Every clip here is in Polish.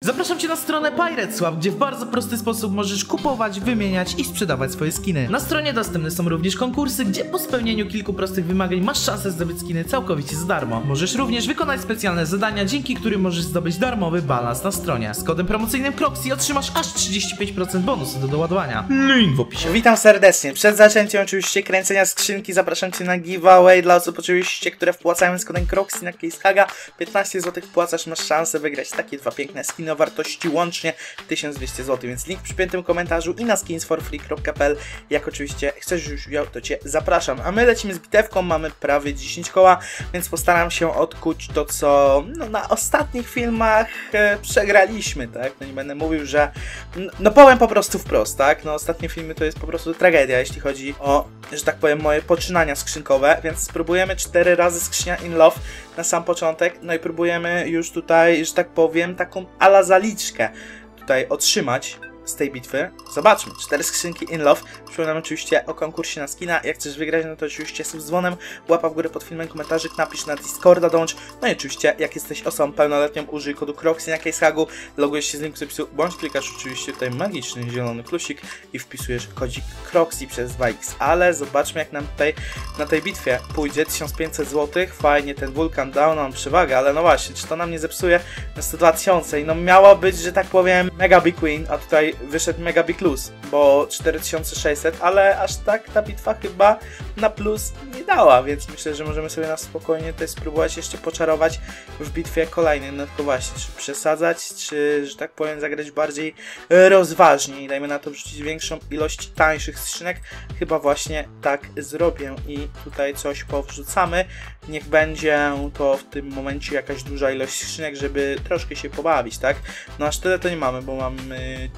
Zapraszam Cię na stronę Pirateswap, gdzie w bardzo prosty sposób możesz kupować, wymieniać i sprzedawać swoje skiny. Na stronie dostępne są również konkursy, gdzie po spełnieniu kilku prostych wymagań masz szansę zdobyć skiny całkowicie za darmo. Możesz również wykonać specjalne zadania, dzięki którym możesz zdobyć darmowy balans na stronie. Z kodem promocyjnym Croxy otrzymasz aż 35% bonusu do doładowania. Link w opisie. Witam serdecznie. Przed zaczęciem oczywiście kręcenia skrzynki zapraszam Cię na giveaway dla osób oczywiście, które wpłacają z kodem Croxy na CaseHaga. 15 zł wpłacasz, masz szansę wygrać takie dwa piękne skiny o wartości łącznie 1200 zł, więc link w przypiętym komentarzu i na skinsforfree.pl. Jak oczywiście chcesz już wziął, to Cię zapraszam. A my lecimy z bitewką, mamy prawie 10 koła, więc postaram się odkuć to, co na ostatnich filmach przegraliśmy, tak? No nie będę mówił, że powiem po prostu wprost, tak? No ostatnie filmy to jest po prostu tragedia, jeśli chodzi o, że tak powiem, moje poczynania skrzynkowe, więc spróbujemy 4 razy skrzynia in love na sam początek, no i próbujemy już tutaj, że tak powiem, taką ala zaliczkę tutaj otrzymać z tej bitwy. Zobaczmy, 4 skrzynki in love. Przypominam oczywiście o konkursie na skina. Jak chcesz wygrać, no to oczywiście sub z dzwonem, łapa w górę pod filmem, komentarzyk, napisz na Discorda, dołącz. No i oczywiście, jak jesteś osobą pełnoletnią, użyj kodu Croxy na CaseHagu, logujesz się z linku z opisu, bądź klikasz oczywiście tutaj magiczny zielony plusik i wpisujesz kodzik Croxy przez 2x. Ale zobaczmy, jak nam tutaj na tej bitwie pójdzie. 1500 zł, fajnie, ten wulkan dał nam przewagę, ale no właśnie, czy to nam nie zepsuje? No 100 2000 i no miało być, że tak powiem, mega big win, a tutaj wyszedł mega big lose, bo 4600, ale aż tak ta bitwa chyba na plus nie dała, więc myślę, że możemy sobie na spokojnie tutaj spróbować jeszcze poczarować w bitwie kolejnej. No tylko właśnie, czy przesadzać, czy, że tak powiem, zagrać bardziej rozważnie i dajmy na to wrzucić większą ilość tańszych skrzynek. Chyba właśnie tak zrobię i tutaj coś powrzucamy. Niech będzie to w tym momencie jakaś duża ilość skrzynek, żeby troszkę się pobawić, tak? No aż tyle to nie mamy, bo mamy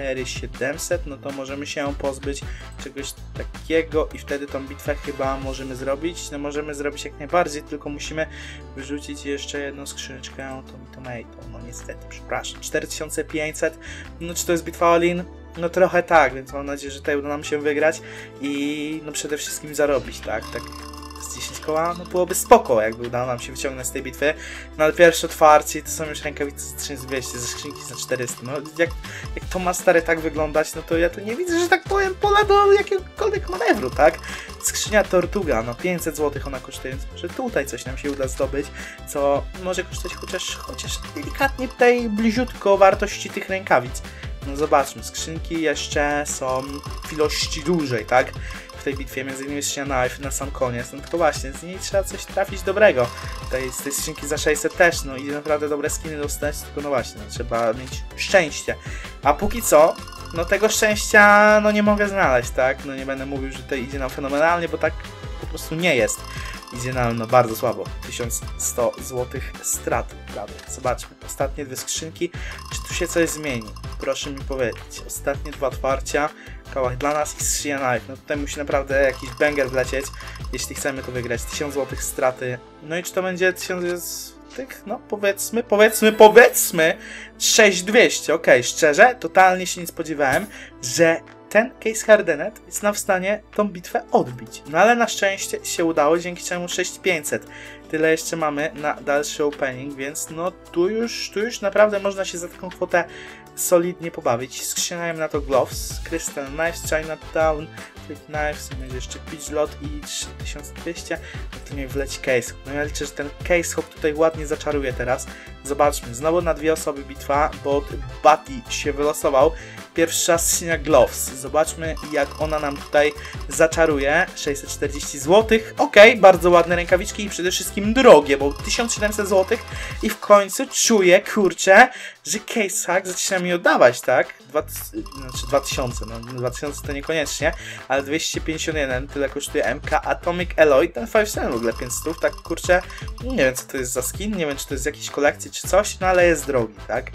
4700, no to możemy się pozbyć czegoś takiego i wtedy tą bitwę chyba możemy zrobić. No możemy zrobić jak najbardziej, tylko musimy wyrzucić jeszcze jedną skrzyneczkę tomato, no niestety, przepraszam. 4500, no czy to jest bitwa all-in? No trochę tak, więc mam nadzieję, że tutaj uda nam się wygrać i no przede wszystkim zarobić, tak? Z 10 koła, no byłoby spoko, jakby udało nam się wyciągnąć z tej bitwy. No ale pierwsze otwarcie to są już rękawice za 1200, ze skrzynki za 400. No jak to ma stary tak wyglądać, no to ja tu nie widzę, że tak powiem, pola do jakiegokolwiek manewru, tak? Skrzynia Tortuga, no 500 zł ona kosztuje, więc może tutaj coś nam się uda zdobyć, co może kosztować chociaż delikatnie tutaj bliziutko wartości tych rękawic. No zobaczmy, skrzynki jeszcze są w ilości dużej, tak? W tej bitwie, między innymi skrzynia knife na sam koniec, no tylko właśnie, z niej trzeba coś trafić dobrego. Tutaj z tej skrzynki za 600 też, no i naprawdę dobre skiny dostać, tylko no właśnie, trzeba mieć szczęście. A póki co, no tego szczęścia, no nie mogę znaleźć, tak? No nie będę mówił, że to idzie nam fenomenalnie, bo tak po prostu nie jest. Idzie nam no bardzo słabo. 1100 zł straty, prawie. Zobaczmy, ostatnie 2 skrzynki. Czy tu się coś zmieni? Proszę mi powiedzieć. Ostatnie 2 otwarcia. Kałach dla nas i skrzynia knife. No tutaj musi naprawdę jakiś banger wlecieć, jeśli chcemy to wygrać. 1000 zł straty. No i czy to będzie 1000 zł? No powiedzmy 6200. Okej, szczerze, totalnie się nie spodziewałem, że ten Case Hardened jest nam w stanie tą bitwę odbić. No ale na szczęście się udało, dzięki czemu 6500. Tyle jeszcze mamy na dalszy opening, więc no tu już naprawdę można się za taką kwotę solidnie pobawić. Skrzyniałem na to Gloves, Crystal Knives, Chinatown, Flip Knives, będzie jeszcze Pitch Lot i 3200. No to nie wleci Case Hop. No ja liczę, że ten Case Hop tutaj ładnie zaczaruje teraz. Zobaczmy, znowu na 2 osoby bitwa, bo Buddy się wylosował. Pierwsza skrzynia Gloves. Zobaczmy, jak ona nam tutaj zaczaruje. 640 zł. Ok, bardzo ładne rękawiczki i przede wszystkim drogie, bo 1700 zł. I w końcu czuję, kurczę, że CaseHag zaczyna mi oddawać, tak? 2000, no 2000 to niekoniecznie, ale 251, tyle kosztuje MK Atomic Alloy, ten 5 w ogóle 500, tak kurczę, nie wiem co to jest za skin, nie wiem czy to jest z jakiejś kolekcji czy coś, no ale jest drogi, tak?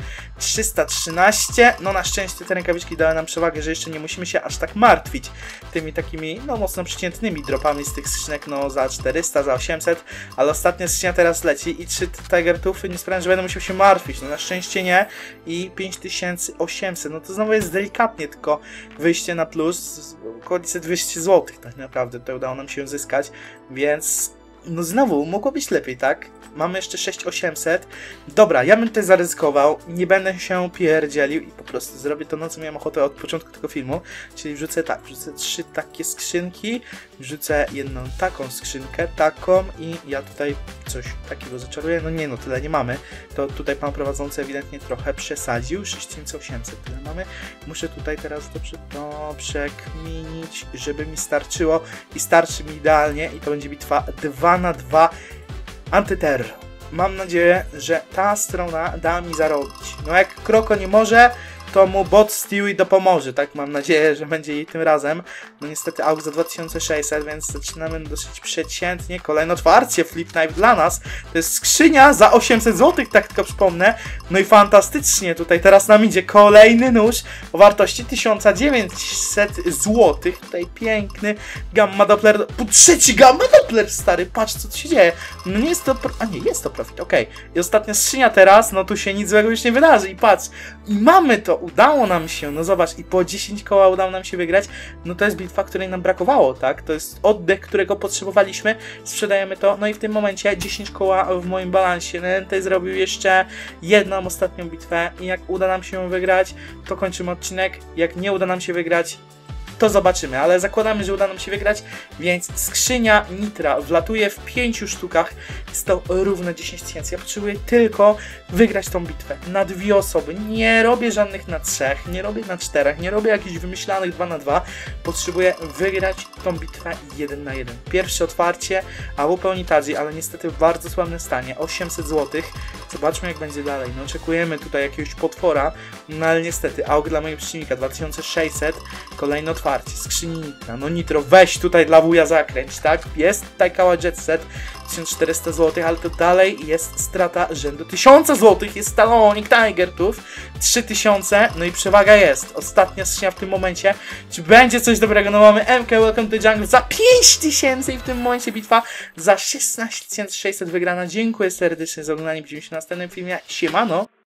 313, no na szczęście te rękawiczki dały nam przewagę, że jeszcze nie musimy się aż tak martwić tymi takimi, no mocno przeciętnymi dropami z tych skrzynek, no za 400, za 800, ale ostatnia skrzynia teraz leci i 3 Tiger Toothy nie sprawiają, że będę musiał się martwić, no na szczęście nie i 5800, no to znowu jest delikatnie tylko wyjście na plus, około 200 zł tak naprawdę tutaj udało nam się zyskać, więc no znowu, mogło być lepiej, tak? Mamy jeszcze 6800. Dobra, ja bym tutaj zaryzykował, nie będę się pierdzielił i po prostu zrobię to, na co miałem ochotę od początku tego filmu. Czyli wrzucę tak, wrzucę 3 takie skrzynki, wrzucę jedną taką skrzynkę, taką i ja tutaj coś takiego zaczaruję. No nie, no tyle nie mamy. To tutaj pan prowadzący ewidentnie trochę przesadził. 6800 tyle mamy. Muszę tutaj teraz dobrze to przekminić, żeby mi starczyło i starczy mi idealnie i to będzie bitwa 2 na 2 antyterror. Mam nadzieję, że ta strona da mi zarobić. No jak Kroko nie może, to mu bot Stewie dopomoże, tak? Mam nadzieję, że będzie jej tym razem. No niestety AUG za 2600, więc zaczynamy dosyć przeciętnie. Kolejne otwarcie, Flip Knife dla nas. To jest skrzynia za 800 zł, tak tylko przypomnę. No i fantastycznie, tutaj teraz nam idzie kolejny nóż o wartości 1900 zł. Tutaj piękny Gamma Doppler, po trzeci Gamma Doppler, stary, patrz co tu się dzieje. No nie jest to, a nie, jest to profit, okej. I ostatnia skrzynia teraz, no tu się nic złego już nie wydarzy i patrz. I mamy to, udało nam się, no zobacz, i po 10 koła udało nam się wygrać, no to jest bitwa, której nam brakowało, tak? To jest oddech, którego potrzebowaliśmy, sprzedajemy to, no i w tym momencie 10 koła w moim balansie. Nente zrobił jeszcze jedną ostatnią bitwę i jak uda nam się wygrać, to kończymy odcinek, jak nie uda nam się wygrać, to zobaczymy, ale zakładamy, że uda nam się wygrać, więc skrzynia Nitra wlatuje w 5 sztukach, jest to równe 10 tysięcy. Ja potrzebuję tylko wygrać tą bitwę na 2 osoby, nie robię żadnych na 3, nie robię na 4, nie robię jakichś wymyślanych 2 na 2, potrzebuję wygrać tą bitwę 1 na 1. Pierwsze otwarcie, AWP Onitaji, ale niestety w bardzo słabym stanie, 800 zł, zobaczmy jak będzie dalej, no oczekujemy tutaj jakiegoś potwora, no ale niestety AUG dla mojego przeciwnika 2600, kolejne otwarcie. Skrzyni Nitra, no Nitro, weź tutaj dla wuja zakręć, tak? Jest tutaj Kała Jet Set, 1400 zł, ale to dalej jest strata rzędu 1000 zł, jest talonik Tigertów, 3000, no i przewaga jest. Ostatnia skrzynia w tym momencie, czy będzie coś dobrego? No mamy MK Welcome to Jungle za 5000 i w tym momencie bitwa za 16600 wygrana. Dziękuję serdecznie za oglądanie, widzimy się w następnym filmie, siemano!